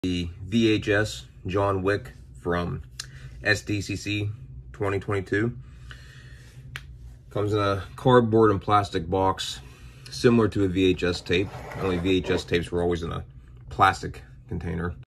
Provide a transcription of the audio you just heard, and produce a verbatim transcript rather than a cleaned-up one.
The V H S John Wick from S D C C twenty twenty-two. Comes in a cardboard and plastic box, similar to a V H S tape. Only V H S tapes were always in a plastic container.